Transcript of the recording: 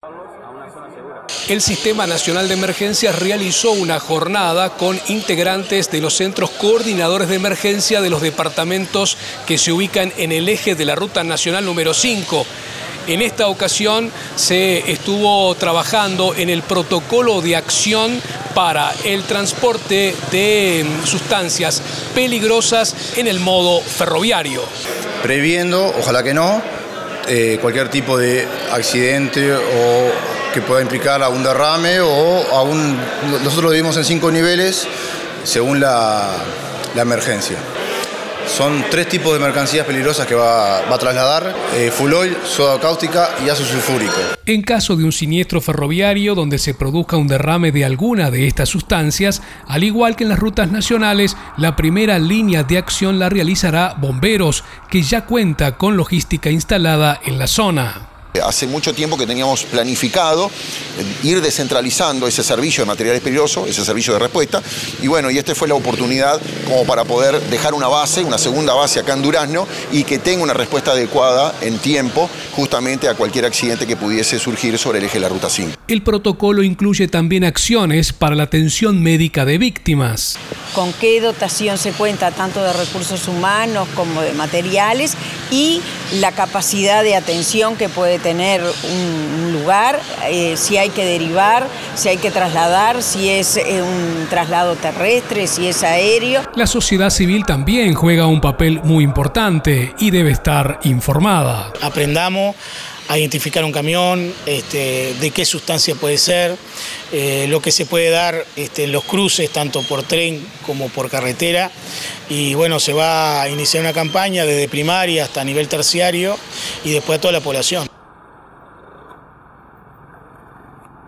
El Sistema Nacional de Emergencias realizó una jornada con integrantes de los centros coordinadores de emergencia de los departamentos que se ubican en el eje de la Ruta Nacional número 5. En esta ocasión se estuvo trabajando en el protocolo de acción para el transporte de sustancias peligrosas en el modo ferroviario. Previendo, ojalá que no, cualquier tipo de accidente o que pueda implicar a un derrame o a un... Nosotros lo dividimos en 5 niveles según la emergencia. Son 3 tipos de mercancías peligrosas que va a trasladar: full oil, soda cáustica y ácido sulfúrico. En caso de un siniestro ferroviario donde se produzca un derrame de alguna de estas sustancias, al igual que en las rutas nacionales, la primera línea de acción la realizará Bomberos, que ya cuenta con logística instalada en la zona. Hace mucho tiempo que teníamos planificado ir descentralizando ese servicio de materiales peligrosos, ese servicio de respuesta, y bueno, y esta fue la oportunidad como para poder dejar una base, una segunda base acá en Durazno, y que tenga una respuesta adecuada en tiempo justamente a cualquier accidente que pudiese surgir sobre el eje de la Ruta 5. El protocolo incluye también acciones para la atención médica de víctimas. Con qué dotación se cuenta tanto de recursos humanos como de materiales y la capacidad de atención que puede tener un lugar, si hay que derivar, si hay que trasladar, si es un traslado terrestre, si es aéreo. La sociedad civil también juega un papel muy importante y debe estar informada. Aprendamos a identificar un camión, de qué sustancia puede ser, lo que se puede dar en los cruces, tanto por tren como por carretera. Y bueno, se va a iniciar una campaña desde primaria hasta nivel terciario y después a toda la población.